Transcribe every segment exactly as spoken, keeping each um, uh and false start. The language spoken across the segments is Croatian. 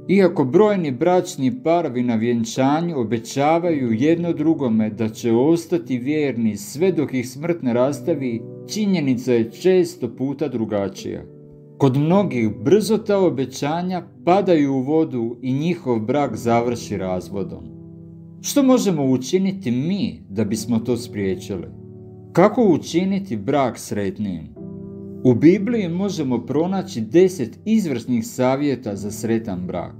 Iako brojni bračni parovi na vjenčanju obećavaju jedno drugome da će ostati vjerni sve dok ih smrt ne rastavi, činjenica je često puta drugačija. Kod mnogih brzo ta obećanja padaju u vodu i njihov brak završi razvodom. Što možemo učiniti mi da bismo to spriječili? Kako učiniti brak sretnijim? U Bibliji možemo pronaći deset izvrsnih savjeta za sretan brak.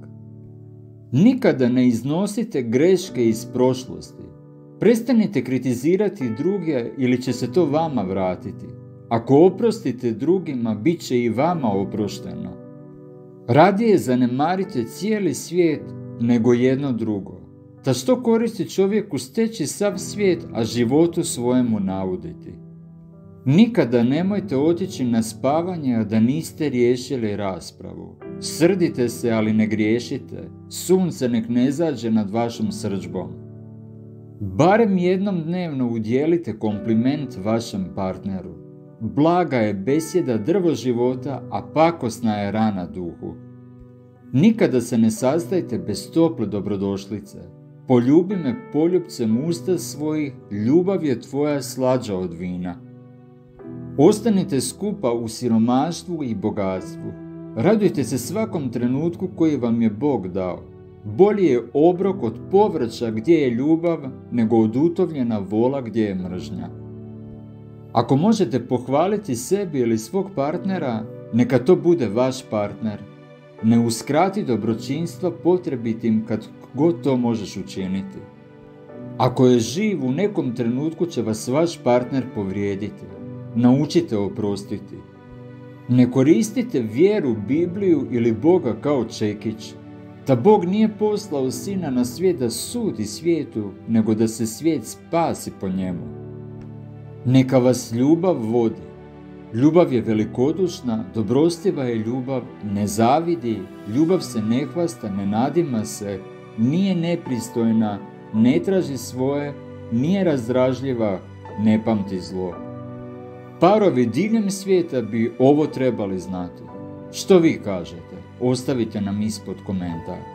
Nikada ne iznosite greške iz prošlosti. Prestanite kritizirati druge ili će se to vama vratiti. Ako oprostite drugima, bit će i vama oprošteno. Radije zanemarite cijeli svijet nego jedno drugo. Ta što koristi čovjeku steći sav svijet, a životu svojemu nauditi? Nikada nemojte otići na spavanje, a da niste riješili raspravu. Srdite se, ali ne griješite. Sunce nek ne zađe nad vašom srdžbom. Barem jednom dnevno udjelite kompliment vašem partneru. Blaga je besjeda drvo života, a pakosna je rana duhu. Nikada se ne sastajte bez tople dobrodošlice. Poljubi me poljupcem usta svojih, ljubav je tvoja slađa od vina. Ostanite skupa u siromaštvu i bogatstvu. Radujte se svakom trenutku koji vam je Bog dao. Bolji je obrok od povrća gdje je ljubav, nego od utovljena vola gdje je mržnja. Ako možete pohvaliti sebi ili svog partnera, neka to bude vaš partner. Ne uskrati dobročinstva potrebitim kad god to možeš učiniti. Ako je živ, u nekom trenutku će vas vaš partner povrijediti. Naučite oprostiti. Ne koristite vjeru, Bibliju ili Boga kao čekić. Da Bog nije poslao Sina na svijet da sudi svijetu, nego da se svijet spasi po njemu. Neka vas ljubav vodi. Ljubav je velikodušna, dobrostiva je ljubav, ne zavidi, ljubav se ne hvasta, ne nadima se, nije nepristojna, ne traži svoje, nije razdražljiva, ne pamti zlo. Parovi diljem svijeta bi ovo trebali znati. Što vi kažete? Ostavite nam ispod komentar.